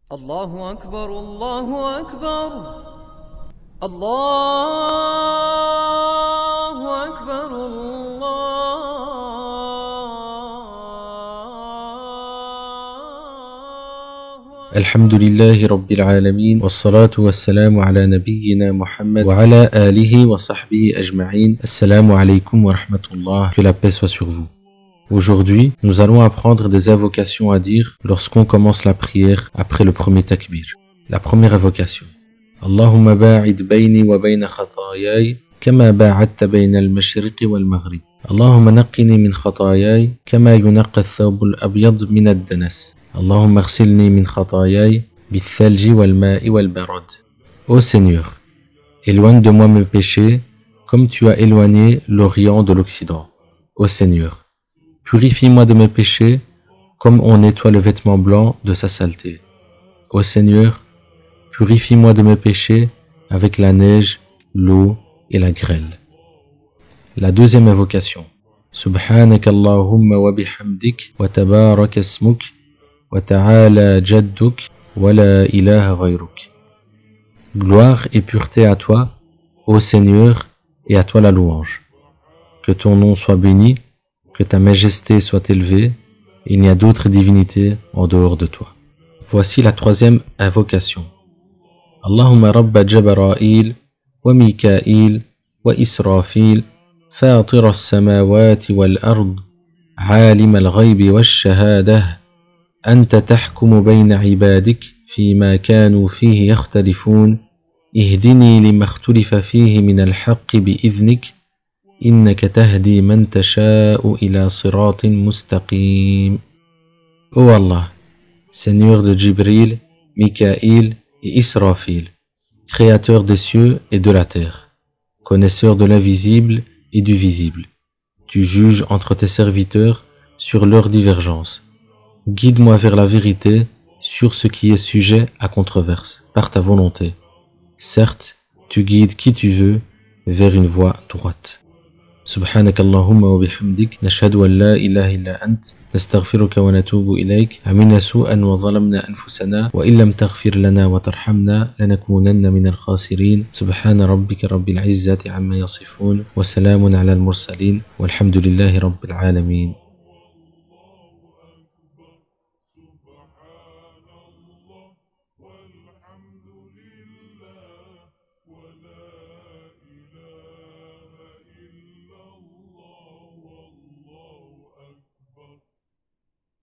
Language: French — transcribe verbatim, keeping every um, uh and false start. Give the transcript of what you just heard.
الله أكبر الله أكبر الله أكبر الله. الحمد لله رب العالمين والصلاة والسلام على نبينا محمد وعلى آله وصحبه أجمعين. Assalamu alaikum wa rahmatullah, que la paix soit sur vous. Aujourd'hui, nous allons apprendre des invocations à dire lorsqu'on commence la prière après le premier takbir. La première invocation. Allahumma ba'id bayni wa bayna khatayay kama ba'adta bayna al-mashriqi wal-maghrib. Allahumma naqqini min khatayay kama yunaqqa ath-thawb al-abyad min ad-danas. Allahumma ighsilni min khatayay bil-thalji wal-ma'i wal-barad. Ô Seigneur, éloigne de moi mes péchés comme tu as éloigné l'Orient de l'Occident. Ô Seigneur, purifie-moi de mes péchés comme on nettoie le vêtement blanc de sa saleté. Ô Seigneur, purifie-moi de mes péchés avec la neige, l'eau et la grêle. La deuxième invocation. Subhanaka Allahumma wa bihamdik wa tabarak ismuk wa ta'ala jadduk wa la ilaha ghayruk. Gloire et pureté à toi, ô Seigneur, et à toi la louange. Que ton nom soit béni, que ta majesté soit élevée, il n'y a d'autre divinité en dehors de toi. Voici la troisième invocation. Allahumma rabba Jabra'il wa Mikail wa Israfil fatir as-samawati wal-ard alim al-ghaybi wash-shahadah anta tahkumu bayna ibadik fima kanu fihi yakhtalifun ihdini lima ikhtalafa fihi min al-haqqi bi-idhnik innaka tahdi man tasha'u ila siratin mustaqim. Ô Allah, Seigneur de Jibril, Mikail et Israfil, créateur des cieux et de la terre, connaisseur de l'invisible et du visible, tu juges entre tes serviteurs sur leurs divergences. Guide-moi vers la vérité sur ce qui est sujet à controverse, par ta volonté. Certes, tu guides qui tu veux vers une voie droite. سبحانك اللهم وبحمدك نشهد أن لا إله إلا أنت نستغفرك ونتوب إليك عملنا سوءا وظلمنا أنفسنا وإن لم تغفر لنا وترحمنا لنكونن من الخاسرين سبحان ربك رب العزة عما يصفون وسلام على المرسلين والحمد لله رب العالمين.